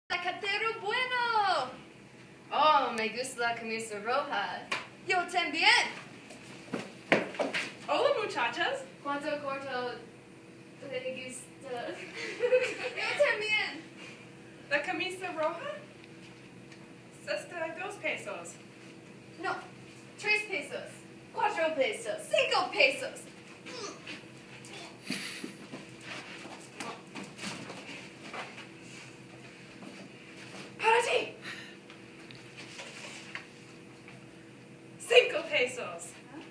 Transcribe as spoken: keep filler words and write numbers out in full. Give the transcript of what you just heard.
Cartera Buena. Oh, me gusta la camisa roja. Yo también. Hola, muchachas. ¿Cuánto corto te gusta? Yo también. La camisa roja cuesta dos pesos. No, tres pesos, cuatro pesos, cinco pesos. Para ti. Cinco pesos.